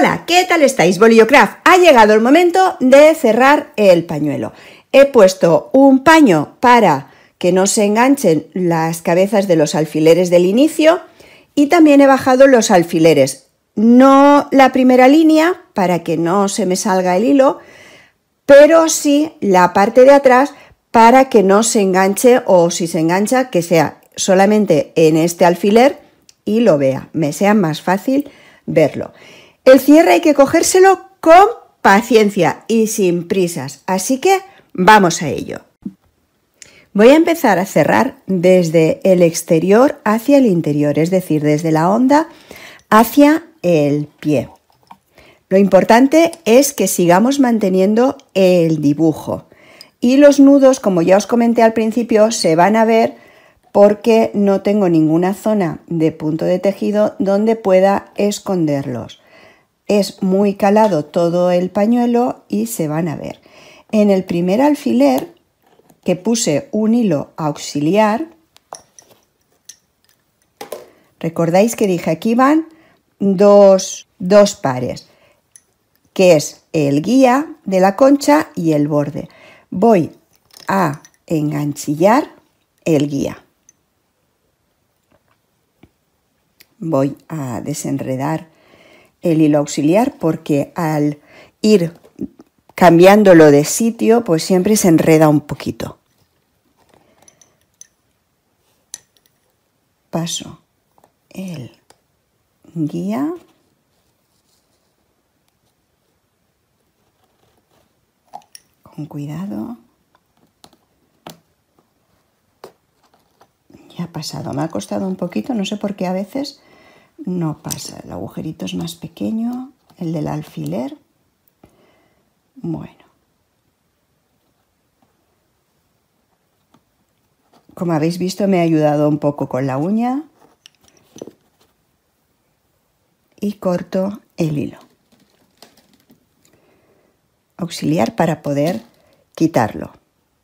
Hola, ¿qué tal estáis? Boliocraft, ha llegado el momento de cerrar el pañuelo. He puesto un paño para que no se enganchen las cabezas de los alfileres del inicio y también he bajado los alfileres. No la primera línea para que no se me salga el hilo, pero sí la parte de atrás para que no se enganche, o si se engancha que sea solamente en este alfiler y lo vea, me sea más fácil verlo. El cierre hay que cogérselo con paciencia y sin prisas, así que vamos a ello. Voy a empezar a cerrar desde el exterior hacia el interior, es decir, desde la honda hacia el pie. Lo importante es que sigamos manteniendo el dibujo y los nudos, como ya os comenté al principio, se van a ver porque no tengo ninguna zona de punto de tejido donde pueda esconderlos. Es muy calado todo el pañuelo y se van a ver. En el primer alfiler, que puse un hilo auxiliar, recordáis que dije aquí van dos pares, que es el guía de la concha y el borde. Voy a enganchillar el guía. Voy a desenredar el hilo auxiliar porque al ir cambiándolo de sitio pues siempre se enreda un poquito. Paso el guía con cuidado. Ya ha pasado, me ha costado un poquito, no sé por qué a veces no pasa. El agujerito es más pequeño, el del alfiler. Bueno. Como habéis visto, me ha ayudado un poco con la uña. Y corto el hilo auxiliar para poder quitarlo.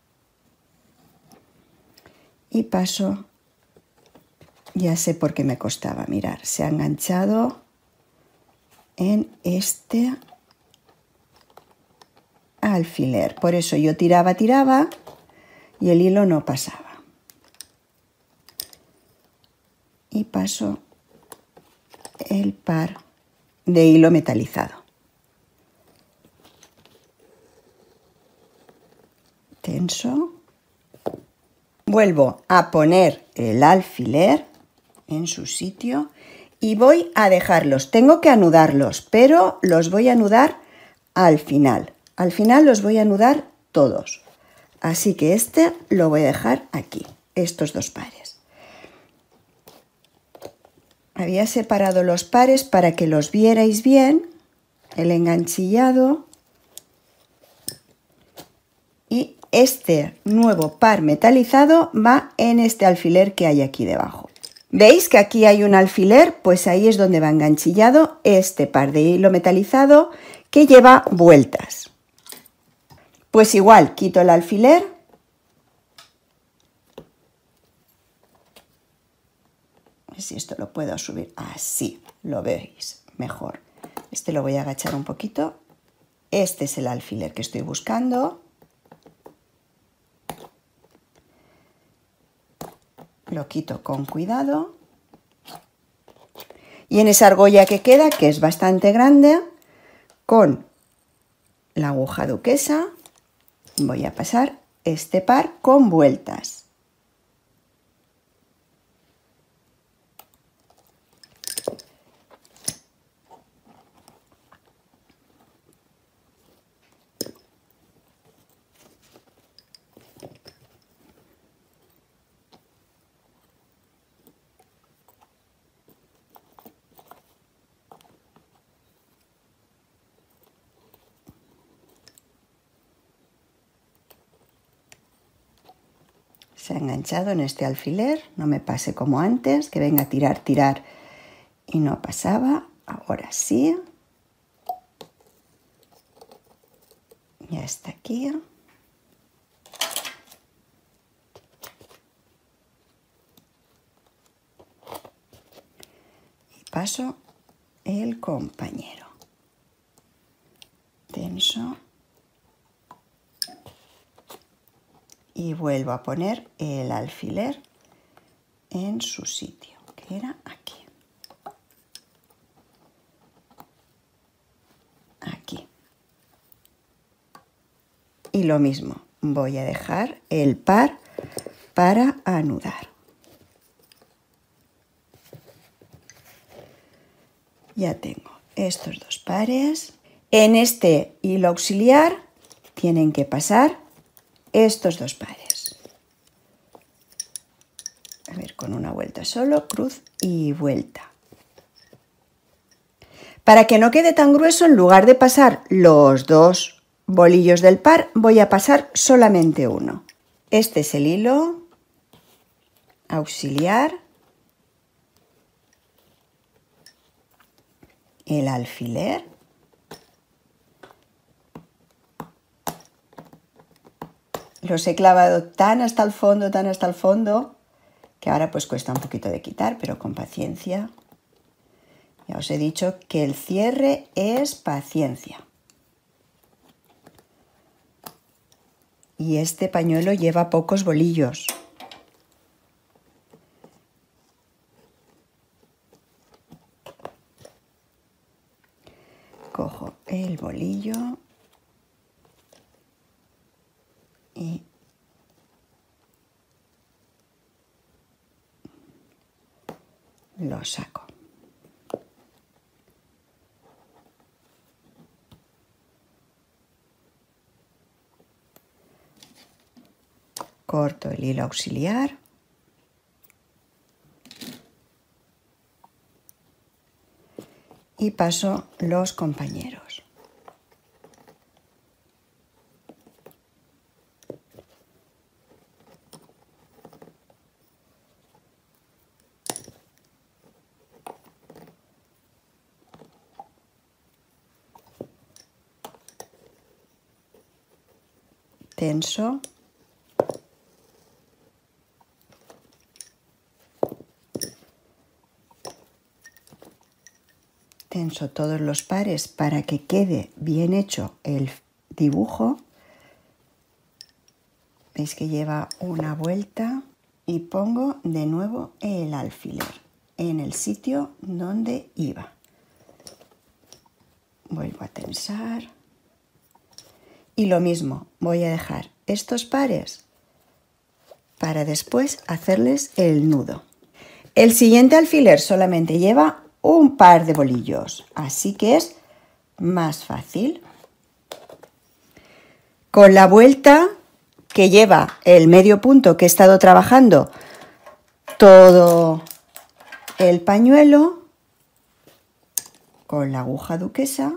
Y paso, ya sé por qué me costaba, mirar, se ha enganchado en este alfiler. Por eso yo tiraba y el hilo no pasaba. Y paso el par de hilo metalizado. Tenso. Vuelvo a poner el alfiler en su sitio y voy a dejarlos. Tengo que anudarlos, pero los voy a anudar al final. Al final los voy a anudar todos. Así que este lo voy a dejar aquí, estos dos pares. Había separado los pares para que los vierais bien, el enganchillado. Y este nuevo par metalizado va en este alfiler que hay aquí debajo. ¿Veis que aquí hay un alfiler? Pues ahí es donde va enganchillado este par de hilo metalizado que lleva vueltas. Pues igual, quito el alfiler. A ver si esto lo puedo subir. Así lo veis mejor. Este lo voy a agachar un poquito. Este es el alfiler que estoy buscando. Lo quito con cuidado. Y en esa argolla que queda, que es bastante grande, con la aguja duquesa, voy a pasar este par con vueltas. Se ha enganchado en este alfiler, no me pase como antes, que venga a tirar y no pasaba. Ahora sí. Ya está aquí. Y paso el compañero. tenso y vuelvo a poner el alfiler en su sitio, que era aquí. Aquí. Y lo mismo, voy a dejar el par para anudar. Ya tengo estos dos pares. En este hilo auxiliar tienen que pasar estos dos pares. A ver, con una vuelta solo, cruz y vuelta. Para que no quede tan grueso, en lugar de pasar los dos bolillos del par, voy a pasar solamente uno. Este es el hilo auxiliar, el alfiler, los he clavado tan hasta el fondo, que ahora pues cuesta un poquito de quitar, pero con paciencia. Ya os he dicho que el cierre es paciencia. Y este pañuelo lleva pocos bolillos. Cojo el bolillo y lo saco. Corto el hilo auxiliar y paso los compañeros. Tenso. Tenso todos los pares para que quede bien hecho el dibujo. Veis que lleva una vuelta y pongo de nuevo el alfiler en el sitio donde iba. Vuelvo a tensar y lo mismo, voy a dejar estos pares para después hacerles el nudo. El siguiente alfiler solamente lleva un par de bolillos, así que es más fácil. Con la vuelta que lleva el medio punto que he estado trabajando todo el pañuelo, con la aguja duquesa,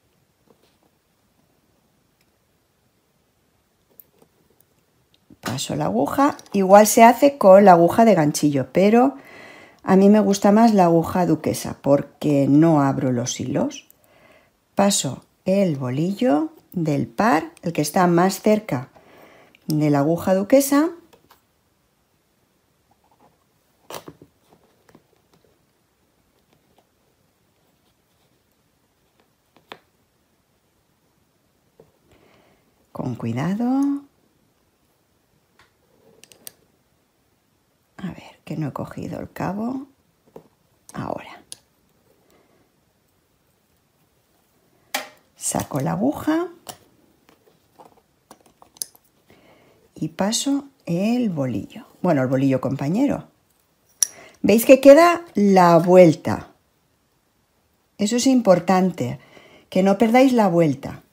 paso la aguja. Igual se hace con la aguja de ganchillo, pero a mí me gusta más la aguja duquesa porque no abro los hilos. Paso el bolillo del par, el que está más cerca de la aguja duquesa, con cuidado. A ver, que no he cogido el cabo. Ahora. Saco la aguja y paso el bolillo. Bueno, el bolillo compañero. ¿Veis que queda la vuelta? Eso es importante, que no perdáis la vuelta.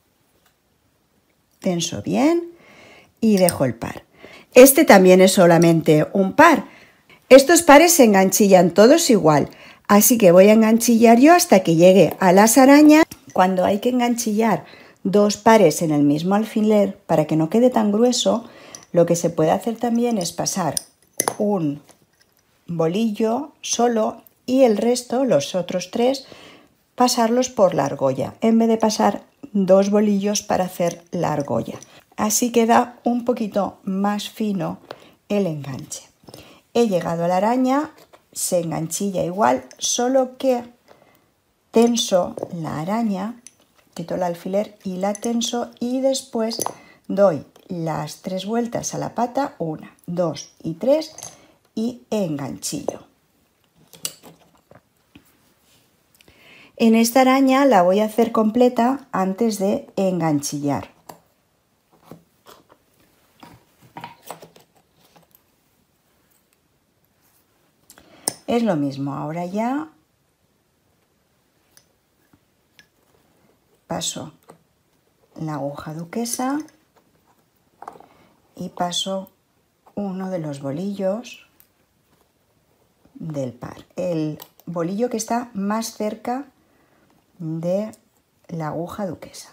Tenso bien y dejo el par. Este también es solamente un par. Estos pares se enganchillan todos igual, así que voy a enganchillar yo hasta que llegue a las arañas. Cuando hay que enganchillar dos pares en el mismo alfiler para que no quede tan grueso, lo que se puede hacer también es pasar un bolillo solo y el resto, los otros tres, pasarlos por la argolla, en vez de pasar dos bolillos para hacer la argolla. Así queda un poquito más fino el enganche. He llegado a la araña, se enganchilla igual, solo que tenso la araña quito el alfiler y la tenso y después doy las 3 vueltas a la pata, 1, 2 y 3 y enganchillo. En esta araña la voy a hacer completa antes de enganchillar. Es lo mismo, ahora ya paso la aguja duquesa y paso uno de los bolillos del par, el bolillo que está más cerca de la aguja duquesa.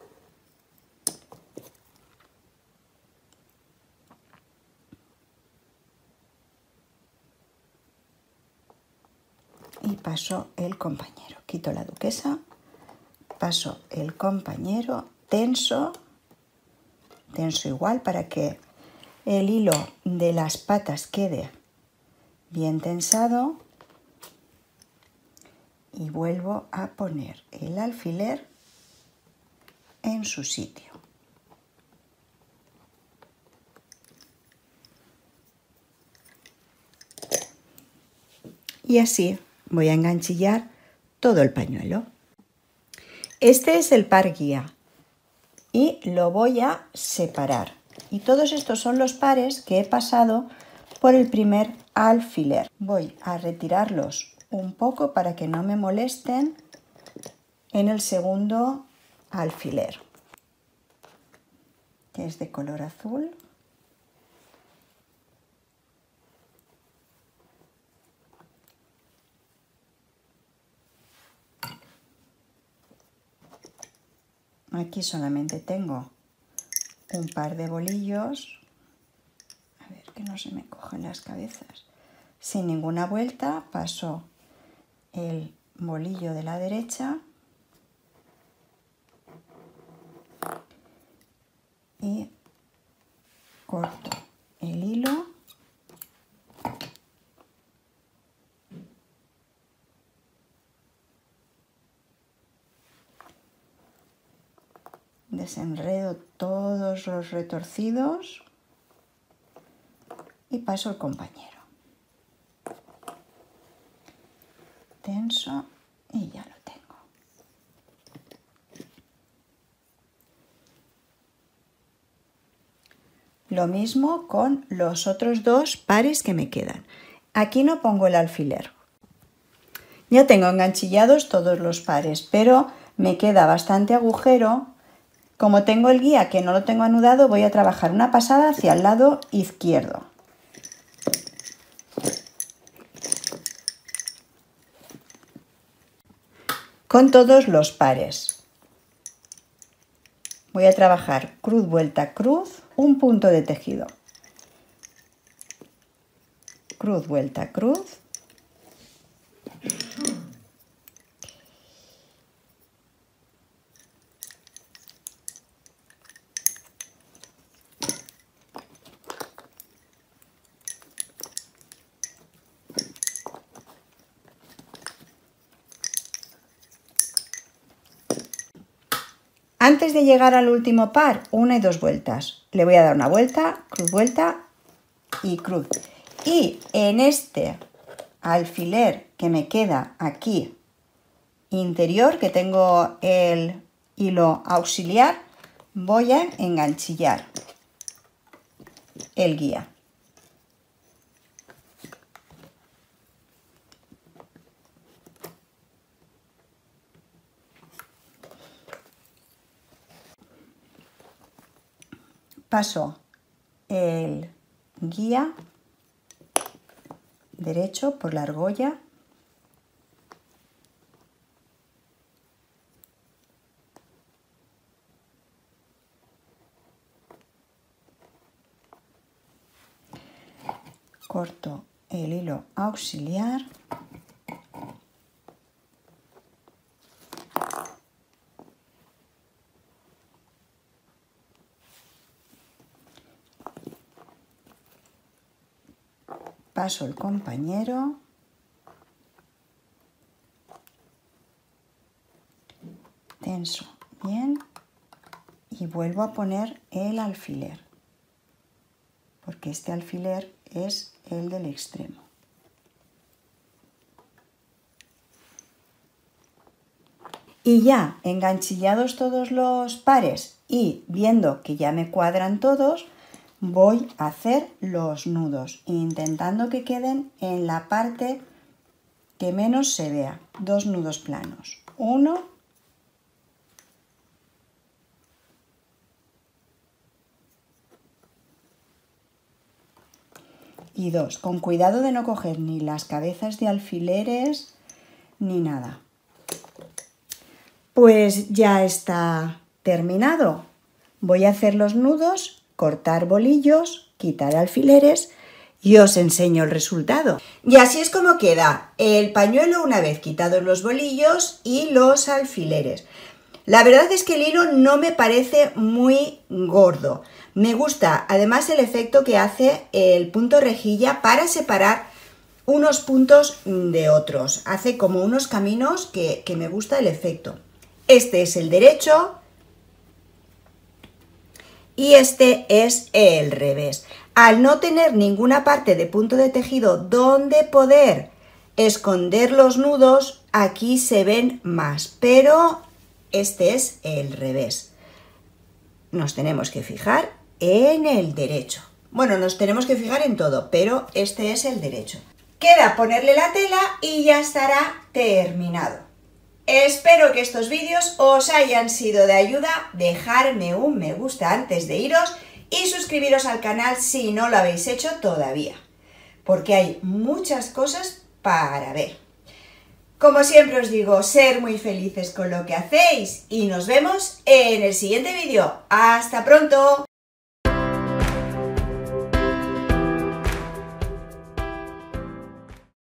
Y paso el compañero, quito la duquesa, paso el compañero, tenso igual para que el hilo de las patas quede bien tensado y vuelvo a poner el alfiler en su sitio. Y así voy a enganchillar todo el pañuelo. Este es el par guía y lo voy a separar. Y todos estos son los pares que he pasado por el primer alfiler. Voy a retirarlos un poco para que no me molesten en el segundo alfiler, que es de color azul. Aquí solamente tengo un par de bolillos, a ver que no se me cojan las cabezas. Sin ninguna vuelta paso el bolillo de la derecha y corto el hilo desenredo todos los retorcidos y paso el compañero. Tenso y ya lo tengo. Lo mismo con los otros dos pares que me quedan. Aquí no pongo el alfiler. Ya tengo enganchillados todos los pares, pero me queda bastante agujero. Como tengo el guía que no lo tengo anudado, voy a trabajar una pasada hacia el lado izquierdo. Con todos los pares. Voy a trabajar cruz, vuelta, cruz, un punto de tejido. Cruz, vuelta, cruz. Antes de llegar al último par, una y dos vueltas. Le voy a dar una vuelta y cruz. Y en este alfiler que me queda aquí interior, que tengo el hilo auxiliar, voy a enganchillar el guía. Paso el guía derecho por la argolla . Corto el hilo auxiliar . Paso el compañero . Tenso Bien. Y vuelvo a poner el alfiler, porque este alfiler es el del extremo. Y ya enganchillados todos los pares y viendo que ya me cuadran todos, voy a hacer los nudos, intentando que queden en la parte que menos se vea. 2 nudos planos. 1 y 2. Con cuidado de no coger ni las cabezas de alfileres ni nada. Pues ya está terminado. Voy a hacer los nudos, cortar bolillos, quitar alfileres y os enseño el resultado. Y así es como queda el pañuelo una vez quitados los bolillos y los alfileres. La verdad es que el hilo no me parece muy gordo. Me gusta además el efecto que hace el punto rejilla para separar unos puntos de otros. Hace como unos caminos que me gusta el efecto. Este es el derecho y este es el revés. Al no tener ninguna parte de punto de tejido donde poder esconder los nudos, aquí se ven más, pero este es el revés. Nos tenemos que fijar en el derecho. Bueno, nos tenemos que fijar en todo, pero este es el derecho. Queda ponerle la tela y ya estará terminado. Espero que estos vídeos os hayan sido de ayuda. Dejadme un me gusta antes de iros y suscribiros al canal si no lo habéis hecho todavía, porque hay muchas cosas para ver. Como siempre os digo, ser muy felices con lo que hacéis y nos vemos en el siguiente vídeo. ¡Hasta pronto!